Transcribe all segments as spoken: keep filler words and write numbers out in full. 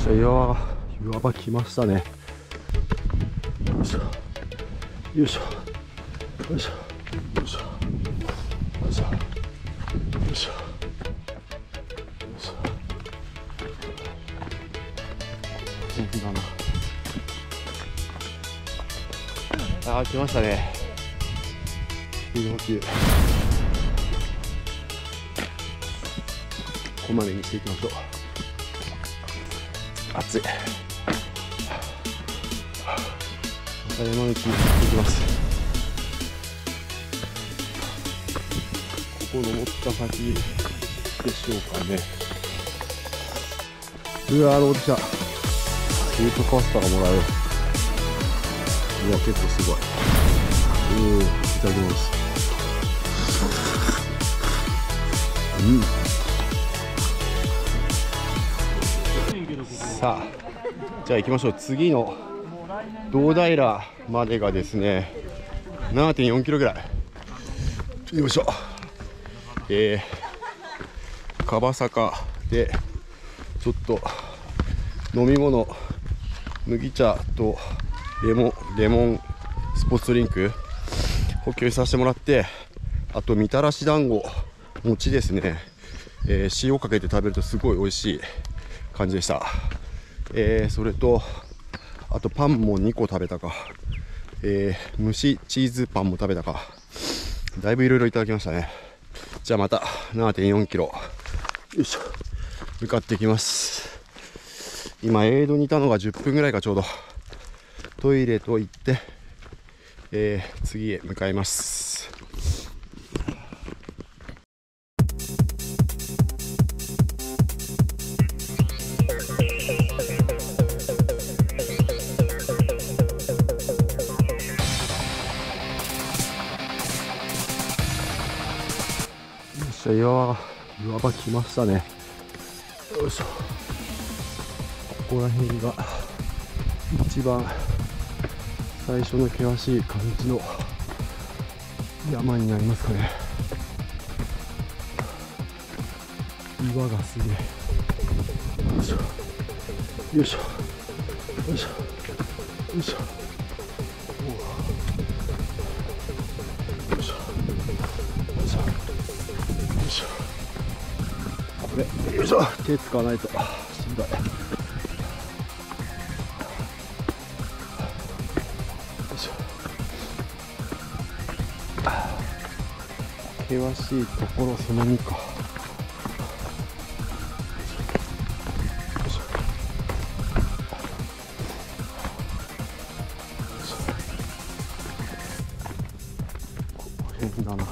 しゃ、岩岩場来ましたね。よいしょよいしょよいしょよいしょよいしょよいしょ。元気だな。あー、来ましたね。水分補給こまめにしていきましょう。暑い。また山道に行ってきます。ここ登った先でしょうかね。うわー、登ってきた。シートカスターがもらえる。いや、結構すごい。うん、いただきます。うん。さあ、じゃあ行きましょう。次の堂平までがですね ななてんよんキロぐらい。よいしょ。えー、樺坂でちょっと飲み物、麦茶とレモンレモンスポーツドリンク補給させてもらって、あとみたらし団子、餅ですね、えー、塩かけて食べるとすごい美味しい感じでした。えー、それとあとパンもにこ食べたか、えー、蒸しチーズパンも食べたか、だいぶいろいろいただきましたね。じゃあまた ななてんよんキロよいしょ向かってきます。今エイドにいたのがじゅっぷんぐらいかちょうど。トイレと行って、えー、次へ向かいます。岩場岩場来ましたね。よいしょ。ここら辺が一番最初の険しい感じの山になりますかね。岩がすげえ。よいしょよいしょよいしょよいしょ。これよいしょ、手使わないとしんどい。よいしょ。険しいところそのにか。この辺だな。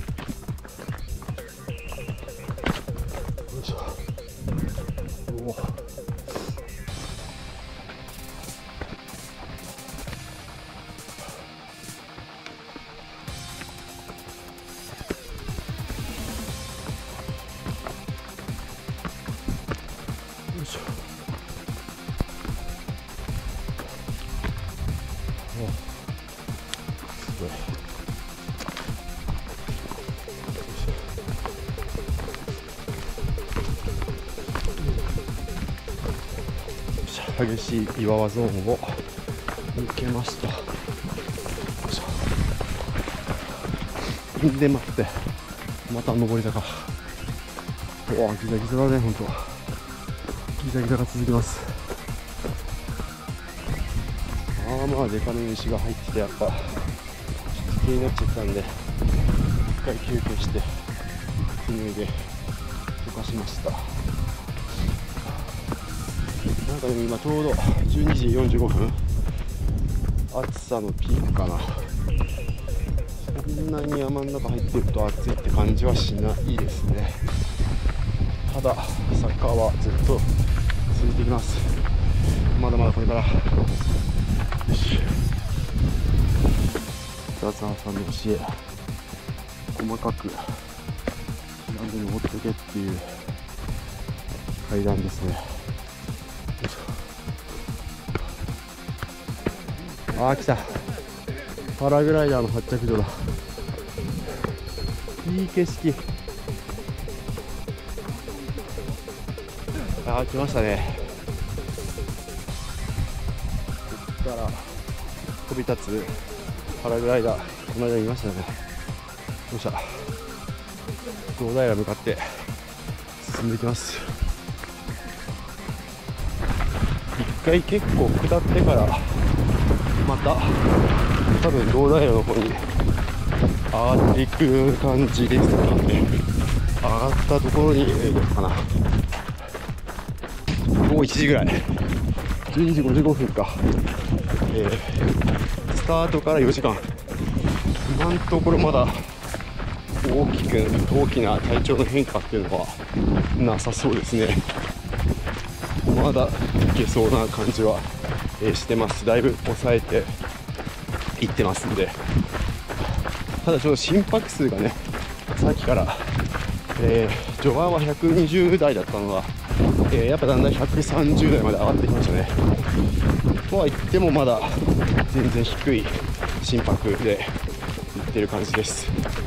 激しい岩場ゾーンを抜けました。で待って、また上り坂。うわ、ギザギザだね、ほんと。ギザギザが続きます。ああ、まあデカめの石が入ってて、やっぱ気になっちゃったんで一回休憩して靴脱いで溶かしました。なんかでも今ちょうどじゅうにじよんじゅうごふん、暑さのピークかな。そんなに山の中入ってると暑いって感じはしないですね。ただ坂はずっと続いていきます。まだまだこれから。よし、北澤さんの教え、細かくなんで登っていけっていう階段ですね。あー、来た。パラグライダーの発着場だ。いい景色。あー、来ましたね。 から飛び立つパラグライダー、この間見ましたね。よっしゃ、堂平向かって進んでいきます。一回結構下ってからまた多分堂平の方に上がっていく感じですかね。上がったところに、えー、どうかな、午後いちじぐらい、じゅうにじごじゅうごふんか、えー、スタートからよじかん、今のところまだ大きく大きな体調の変化っていうのはなさそうですね。まだいけそうな感じは、えー、してます。だいぶ抑えていってますんで、ただちょっと心拍数がね、さっきから、えー、序盤はひゃくにじゅうだいだったのが、えー、やっぱだんだんひゃくさんじゅうだいまで上がってきましたね。とは言ってもまだ全然低い心拍でいってる感じです。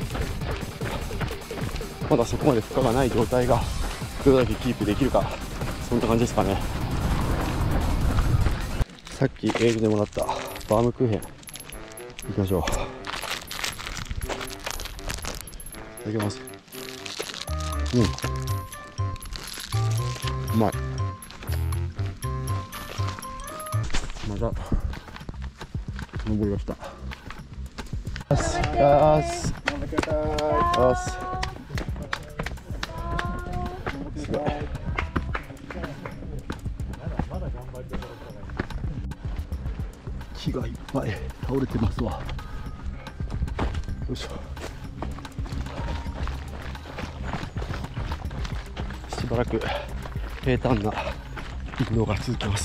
まだそこまで負荷がない状態がどれだけキープできるか、そんな感じですかね。さっきエールでもらったバームクーヘンいきましょう。いただきます。うん、うまい。また登りました。よしよしよし、すごい。木がいっぱい倒れてますわ。よいしょ。しばらく平坦な林道が続きます。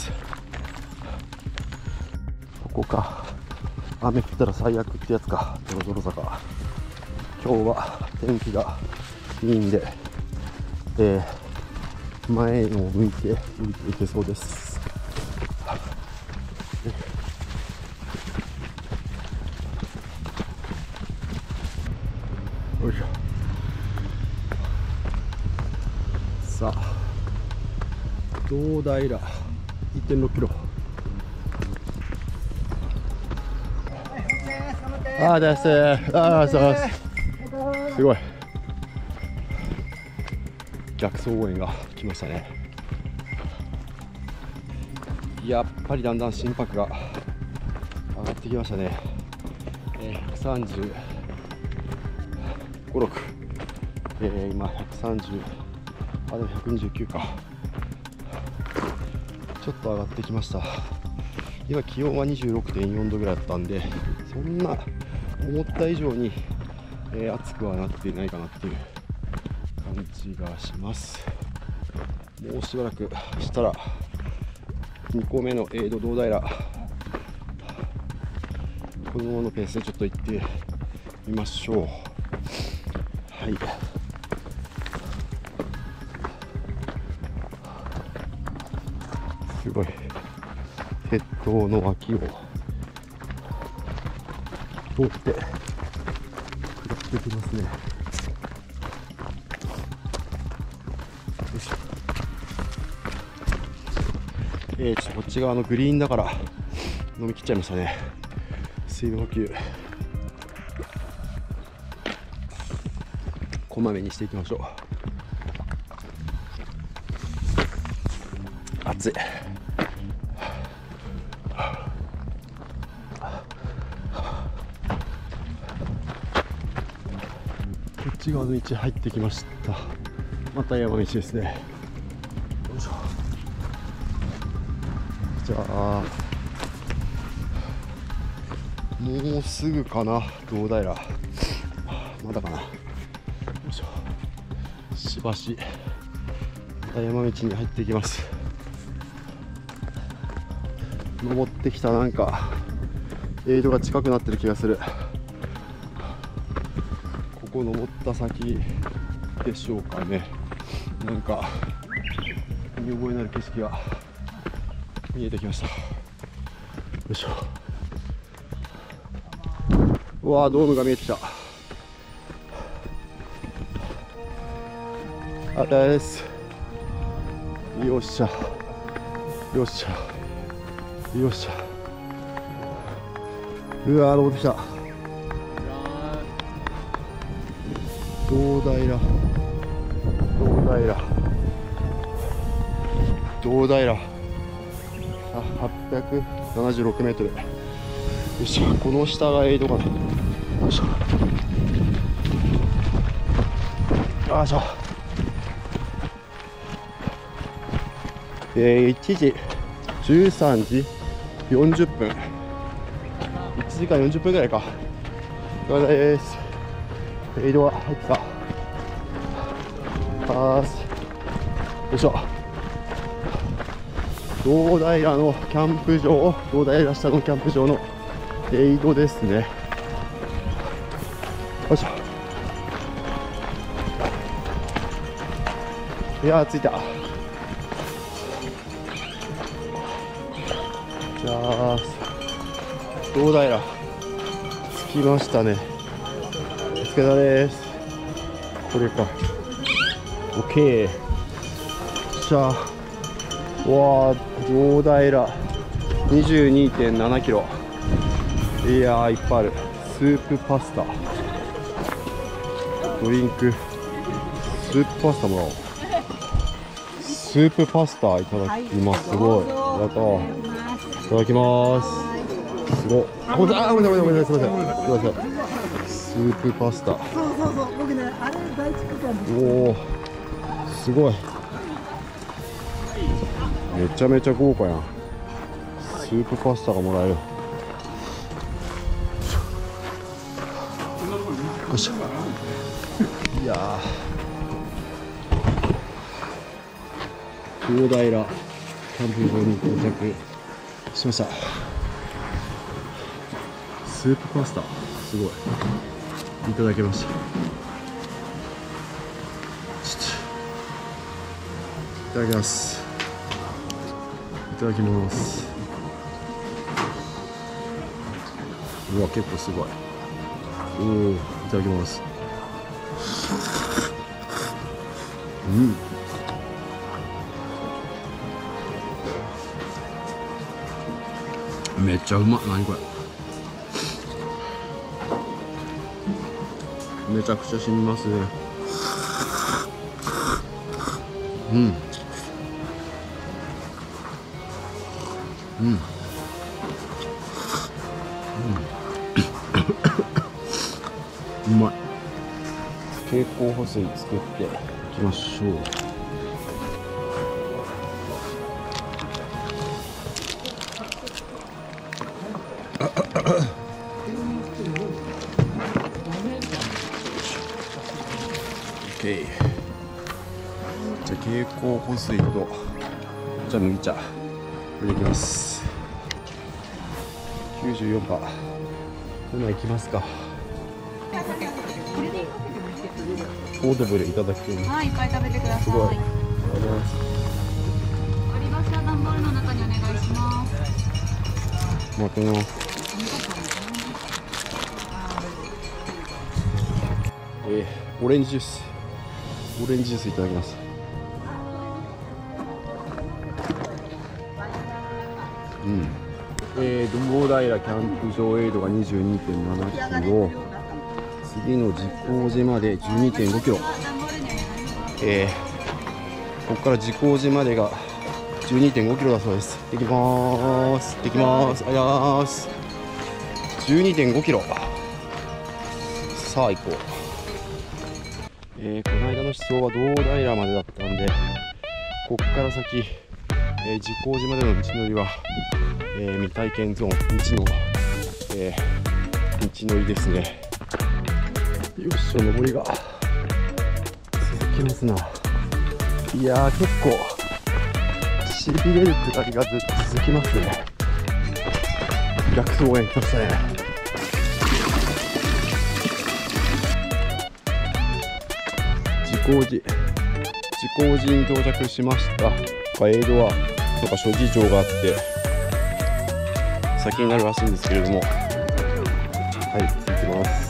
ここか、雨降ったら最悪ってやつか、ドロドロ坂。今日は天気がいいんで、えー、前を向いて降りていけそうです。よいしょ。さあ、堂平 いってんろくキロ。ああです。ああ、そうです。すごい。逆走応援が来ましたね。やっぱりだんだん心拍が上がってきましたね。えー、ひゃくさんじゅうご、ろく、えー、今ひゃくさんじゅう、あ、でもひゃくにじゅうきゅうか。ちょっと上がってきました。今気温は にじゅうろくてんよんどぐらいだったんで、そんな思った以上に、えー、暑くはなっていないかなっていう感じがします。もうしばらくしたらにこめのエイド堂平、このままのペースでちょっと行ってみましょう。はい、すごい鉄塔の脇を通って下ってきますね。よいしょ。えー、ちょっとこっち側のグリーンだから飲み切っちゃいましたね。水分補給こまめにしていきましょう。暑い。こっち側の道入ってきました。また山道ですね。よいしょ。じゃあもうすぐかな、堂平。まだかな。よいしょ。しばしまた山道に入っていきます。登ってきた、なんかエイドが近くなってる気がする。ここ登った先でしょうかね。なんか見覚えのある景色が見えてきました。よいしょ。うわー、ドームが見えてきた。あれです。よっしゃよっしゃよっしゃ。 うわー、登ってきた。堂平、堂平、堂平、あ、はっぴゃくななじゅうろくメートル。よいしょ、この下がエイドかな。よいしょ、よいしょ。えー、いちじじゅうさんじよんじゅっぷん、いちじかんよんじゅっぷんぐらいか。お疲れです。エイドが入ってた。パース。よいしょ。堂平のキャンプ場、堂平下のキャンプ場のエイドですね。よいしょ。いやー、着いた。じゃあ、堂平着きましたね。お疲れ様です。これか。オッケー。じゃあ、わあ、堂平 にじゅうにてんななキロ。いやー、いっぱいある。スープパスタ、ドリンク、スープパスタもらおう。スープパスタいただきます。すごい。ありがとう。いただきます。すごい。あ、ごめんなさい、ごめんなさい、ごめんなさい、すみません。すみません。スープパスタ。そうそうそう、僕ね、あれ大好きなんです。おお、すごい。めちゃめちゃ豪華やん。スープパスタがもらえる。よいしょ。いやー、堂平キャンプ場に到着しました。スープパスタ、すごい。いただきました。いただきます。いただきます。うわ、結構すごい。おお、いただきます。うん。めっちゃうまっ。何これ。めちゃくちゃ染みますね。うん。うん。うん。うまい。経口補水作っていきましょう。OK。じゃあ経口補水と、じゃあ麦茶入れていきます。きゅうじゅうよんパーセント。今行きますか。オードブルいただきます。 はい、いっぱい食べてください。 すごい。ありがとうございます。 割り箸は段ボールの中にお願いします。 待ってます。えー、オレンジジュース。オレンジジュースいただきます。うん。えー、堂平キャンプ場エイドが にじゅうにてんななキロ。次の実光寺まで じゅうにてんごキロ。えー、ここから実光寺までが じゅうにてんごキロだそうです。行ってきまーす。行ってきまーす。ありがとうございます。じゅうにてんごキロ。さあ行こう。えー、この間の思想は堂平までだったんで、ここから先、えー、実光寺までの道のりは、えー、未体験ゾーン、道の、えー、道のりですね。よっしょ、上りが続きますな。いやー、結構しびれる下りがずっと続きますね。逆走が来ましたね。実光寺、実光寺に到着しました。エイドはとか諸事情があって先になるらしいんですけれども、はい、続きます。